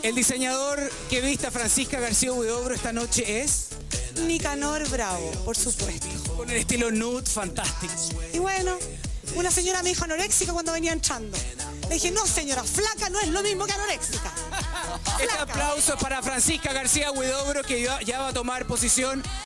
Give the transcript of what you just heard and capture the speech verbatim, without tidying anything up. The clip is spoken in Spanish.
El diseñador que viste a Francisca García Huidobro esta noche es... Nicanor Bravo, por supuesto. Con el estilo nude fantástico. Y bueno, una señora me dijo anoréxica cuando venía entrando. Le dije, no señora, flaca no es lo mismo que anoréxica. Este aplauso es para Francisca García Huidobro, que ya ya va a tomar posición